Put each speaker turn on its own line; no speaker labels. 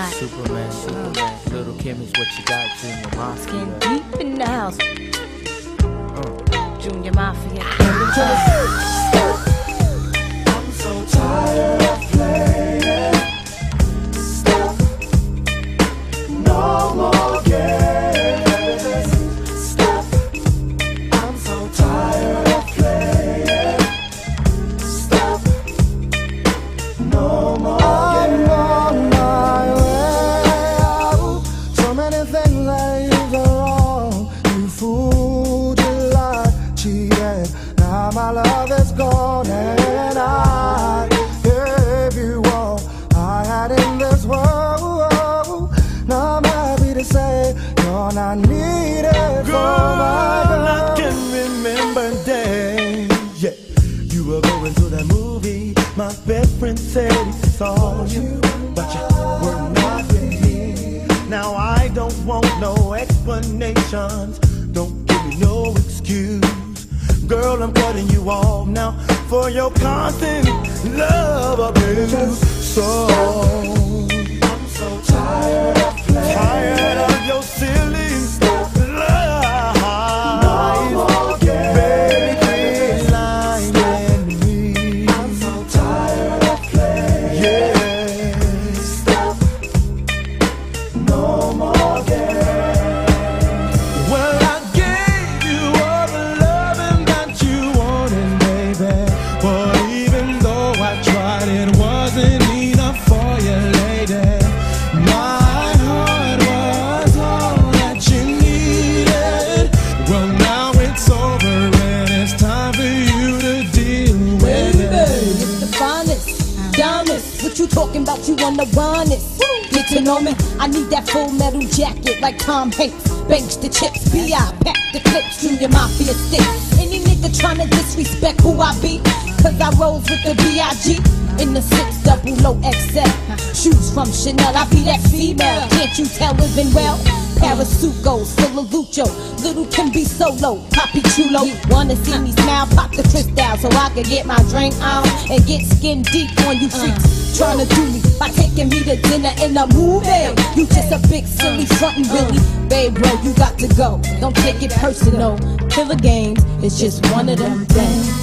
hot.
Superman. Lil Kim is what you got, Junior Mafia.
Skin deep in the house. Junior Mafia.
I'm so tired of playing. Stop. No more games. Stop. I'm so tired of playing. Stop. No more games. I'm on my way out. So many things I used are wrong. You fooled, you lied, cheated. Now my love is gone and I gave you all I had in this world. Now I'm happy to say you're not needed. Girl, I can remember days. Yeah, you were going to that movie. My best friend said he saw you, but you were not with me. Now I don't want no explanations. Don't give me no excuse. Girl, I'm cutting you off now for your constant love abuse. So I'm so tired of playing. Tired of your silly lies. No more games. Baby, quit lying to me. I'm so tired of playing. Yeah. Stop. No more games. Well, I gave you all the loving that you wanted, baby. But even though I tried, it wasn't enough for you, lady. My heart was all that you needed. Well, now it's over and it's time for you to deal with it.
It's the finest, diamonds. What you talking about? You wanna run it? Get to know me. I need that full metal jacket like Tom Hanks. Banks the chips, B.I. pack the clips, Junior Mafia stick. Any nigga tryna disrespect who I be, cause I rolls with the B.I.G. in the 600 XL. Shoes from Chanel, I be that female. Can't you tell living well? Parasucos, full of lucho. Little Kim be solo, Poppy Chulo. Wanna see me smile, pop the crystal so I can get my drink on and get skin deep on you freaks. Tryna do me by taking me to dinner in a movie. You just a big silly frontin' Billy. Babe, bro, you got to go. Don't take it personal. Killer games, it's just one of them things.